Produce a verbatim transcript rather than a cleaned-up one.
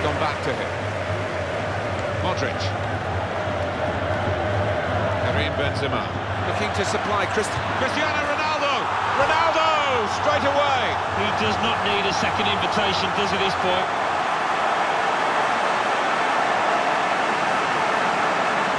gone back to him. Modric. Karim Benzema. Looking to supply Christ Cristiano Ronaldo! Ronaldo! Straight away! He does not need a second invitation, does he, this boy?